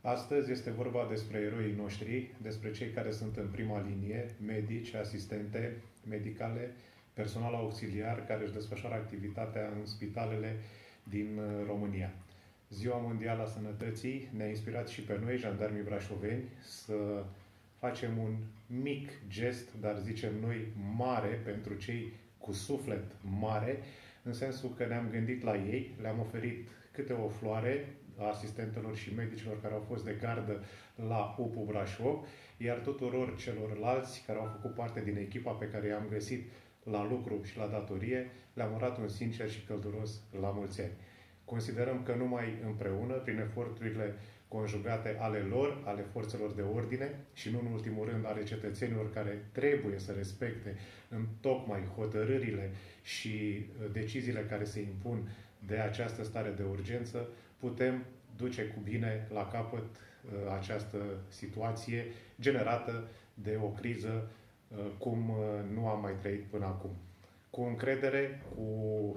Astăzi este vorba despre eroii noștri, despre cei care sunt în prima linie, medici, asistente medicale, personal auxiliar care își desfășoară activitatea în spitalele din România. Ziua Mondială a Sănătății ne-a inspirat și pe noi, jandarmii brașoveni, să facem un mic gest, dar zicem noi mare, pentru cei cu suflet mare, în sensul că ne-am gândit la ei, le-am oferit câte o floare asistentelor și medicilor care au fost de gardă la UPU Brașov, iar tuturor celorlalți care au făcut parte din echipa pe care i-am găsit la lucru și la datorie, le-am urat un sincer și călduros la mulți ani. Considerăm că numai împreună, prin eforturile conjugate ale lor, ale forțelor de ordine și nu în ultimul rând ale cetățenilor care trebuie să respecte în tocmai hotărârile și deciziile care se impun de această stare de urgență, putem duce cu bine la capăt această situație generată de o criză cum nu am mai trăit până acum. Cu încredere, cu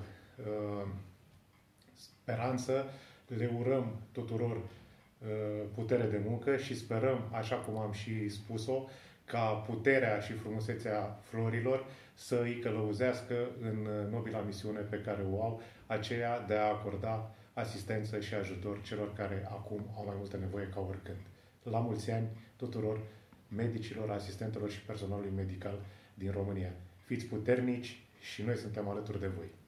speranță, le urăm tuturor putere de muncă și sperăm, așa cum am și spus-o, ca puterea și frumusețea florilor să îi călăuzească în nobila misiune pe care o au, aceea de a acorda asistență și ajutor celor care acum au mai multă nevoie ca oricând. La mulți ani tuturor medicilor, asistentelor și personalului medical din România. Fiți puternici și noi suntem alături de voi.